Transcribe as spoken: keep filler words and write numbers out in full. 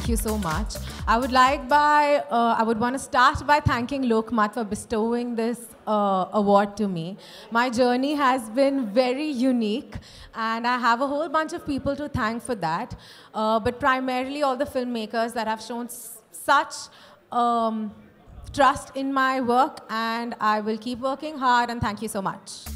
Thank you so much. I would like by, uh, I would want to start by thanking Lokmat for bestowing this uh, award to me. My journey has been very unique, and I have a whole bunch of people to thank for that. Uh, but primarily all the filmmakers that have shown s such um, trust in my work, and I will keep working hard, and thank you so much.